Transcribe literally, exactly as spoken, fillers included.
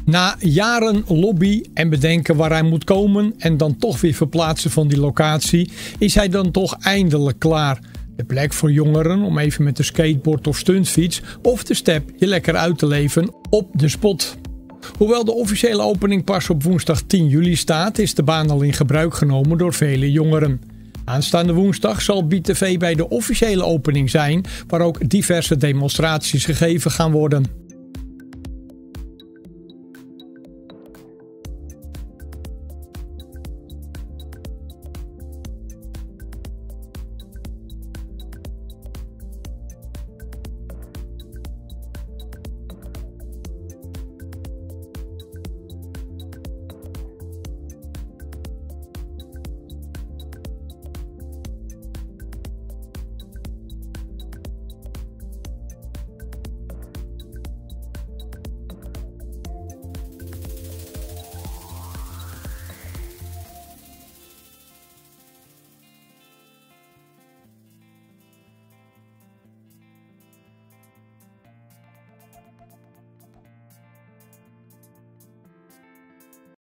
Na jaren lobby en bedenken waar hij moet komen en dan toch weer verplaatsen van die locatie, is hij dan toch eindelijk klaar. De plek voor jongeren om even met de skateboard of stuntfiets of de step je lekker uit te leven op de spot. Hoewel de officiële opening pas op woensdag tien juli staat, is de baan al in gebruik genomen door vele jongeren. Aanstaande woensdag zal Beat T V bij de officiële opening zijn, waar ook diverse demonstraties gegeven gaan worden.